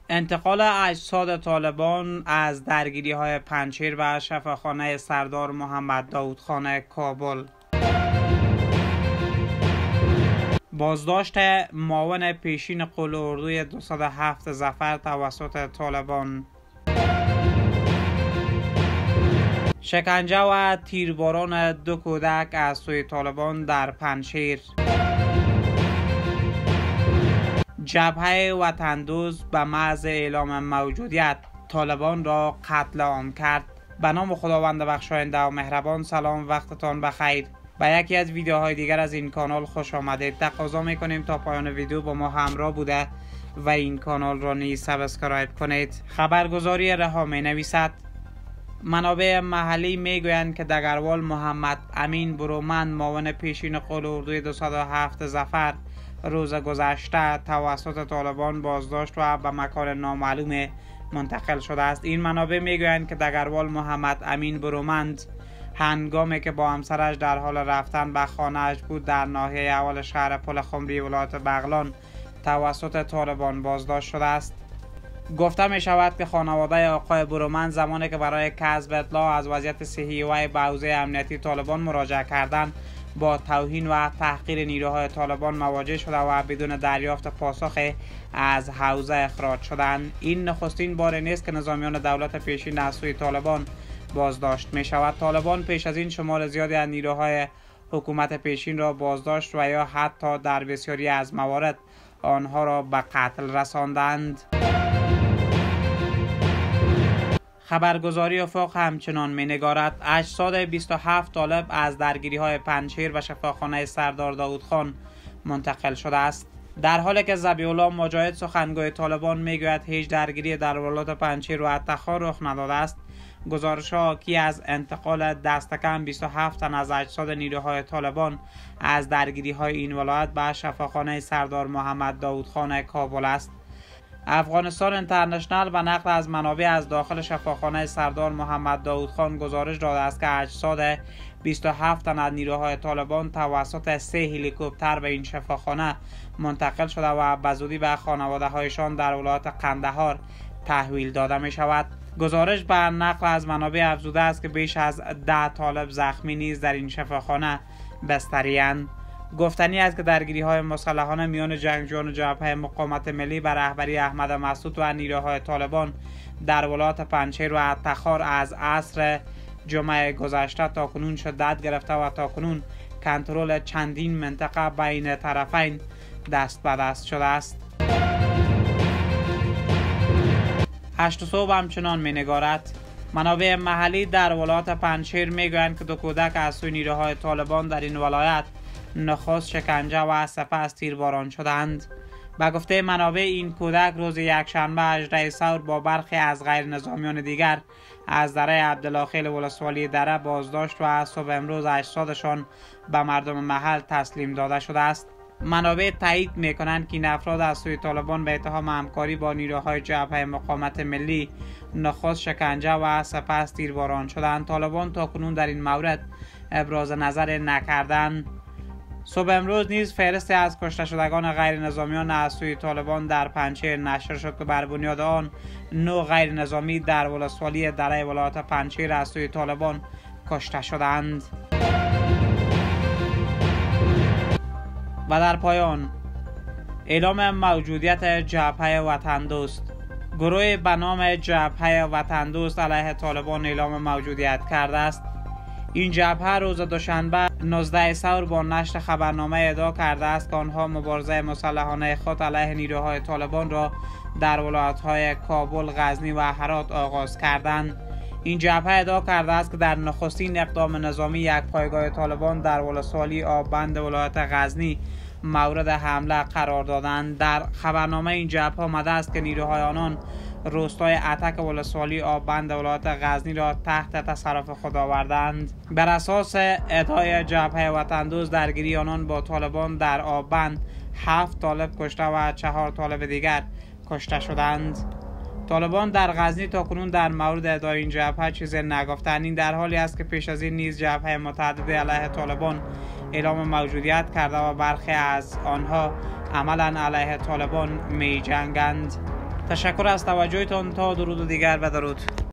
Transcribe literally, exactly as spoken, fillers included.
انتقال اجساد طالبان از درگیری های پنجشیر و شفاخانه سردار محمد داود خان کابل. بازداشت معاون پیشین قول اردوی دویست و هفت ظفر توسط طالبان. شکنجه و تیرباران دو کودک از سوی طالبان در پنجشیر. جبهه وطن دوست به محض اعلام موجودیت طالبان را قتل عام کرد. به نام خداوند بخشاینده و مهربان. سلام، وقتتان بخیر. به یکی از ویدیوهای دیگر از این کانال خوش آمدید. تقاضا میکنیم تا پایان ویدیو با ما همراه بوده و این کانال را نیز سابسکرایب کنید. خبرگزاری رها می نویسد: منابع محلی میگویند که دگروال محمد امین برومند معاون پیشین قول اردوی دویست و هفت ظفر روز گذشته توسط طالبان بازداشت و به مکان نامعلوم منتقل شده است. این منابع میگویند که دگروال محمد امین برومند هنگامی که با همسرش در حال رفتن به خانه‌اش بود در ناحیه اول شهر پل خمری ولایت بغلان توسط طالبان بازداشت شده است. گفته می شود که خانواده آقای برومند زمانی که برای کسب اطلاع از وضعیت صحی وی به حوزه امنیتی طالبان مراجعه کردند با توهین و تحقیر نیروهای طالبان مواجه شده و بدون دریافت پاسخ از حوزه اخراج شدند. این نخستین بار نیست که نظامیان دولت پیشین از سوی طالبان بازداشت می شود. طالبان پیش از این شمار زیادی از نیروهای حکومت پیشین را بازداشت و یا حتی در بسیاری از موارد آنها را به قتل رساندند. خبرگزاری افق همچنان می نگارد اجساد بیست و هفت طالب از درگیری های پنجشیر و شفاخانه سردار داود خان منتقل شده است. در حالی که ذبیح الله مجاهد سخنگوی طالبان میگوید هیچ درگیری در ولایت پنجشیر و اتخار رخ نداده است، گزارش ها حاکی از انتقال دست کم بیست و هفت تن از اجساد نیروهای طالبان از درگیری های این ولایت به شفاخانه سردار محمد داود خان کابل است. افغانستان اینترنشنال به نقل از منابع از داخل شفاخانه سردار محمد داود خان گزارش داده است که اجساد بیست و هفت تن از نیروهای طالبان توسط سه هلیکوپتر به این شفاخانه منتقل شده و به زودی به خانواده هایشان در ولایت قندهار تحویل داده می شود. گزارش به نقل از منابع افزوده است که بیش از ده طالب زخمی نیز در این شفاخانه بستری‌اند. گفتنی است که درگیری های مسلحانه میان جنگجویان جبهه مقاومت ملی بر رهبری احمد مسعود و نیروهای طالبان در ولایت پنجشیر و اتخار از عصر جمعه گذشته تا کنون شدت گرفته و تا کنون کنترل چندین منطقه بین طرفین دست به دست شده است. هشت صبح همچنان می نگارد منابع محلی در ولایت پنجشیر میگویند که دو کودک از سوی نیروهای طالبان در این ولایت نخست شکنجه و سپس تیرباران شدند. به گفته منابع این کودک روز یکشنبه هجدهم ثور با برخی از غیر نظامیان دیگر از دره عبدالله خیل ولسوالی دره بازداشت و صبح امروز اجسادشان به مردم محل تسلیم داده شده است. منابع تایید میکنند که این افراد از سوی طالبان به اتهام همکاری با نیروهای جبهه مقاومت ملی نخست شکنجه و سپس تیرباران شدند. طالبان تاکنون در این مورد ابراز نظر نکردند. صبح امروز نیز فهرستی از کشته شدگان غیر نظامیان از سوی طالبان در پنجشیر نشر شد که بر بنیاد آن نه غیر نظامی در ولسوالی دره ولایت پنجشیر از سوی طالبان کشته شدند. و در پایان اعلام موجودیت جبهه وطن دوست. گروه به نام جبهه وطن دوست علیه طالبان اعلام موجودیت کرده است. این جبهه روز دوشنبه نوزدهم ثور با نشر خبرنامه ادعا کرده است که آنها مبارزه مسلحانه خود علیه نیروهای طالبان را در ولایت‌های کابل، غزنی و هرات آغاز کردند. این جبهه ادعا کرده است که در نخستین اقدام نظامی یک پایگاه طالبان در ولسوالی آبند ولایت غزنی مورد حمله قرار دادند. در خبرنامه این جبهه آمده است که نیروهای آنان روستای اتک ولسوالی آبند ولایت غزنی را تحت تصرف خود آوردند. بر اساس ادعای جبهه وطن دوست درگیری آنان با طالبان در آبند هفت طالب کشته و چهار طالب دیگر کشته شدند. طالبان در غزنی تا کنون در مورد ادعای این جبهه چیزی نگفتند. این در حالی است که پیش از این نیز جبهه متعدد علیه طالبان اعلام موجودیت کرده و برخی از آنها عملا علیه طالبان می جنگند. تشکر از توجهتان. تا درود و دیگر بدرود.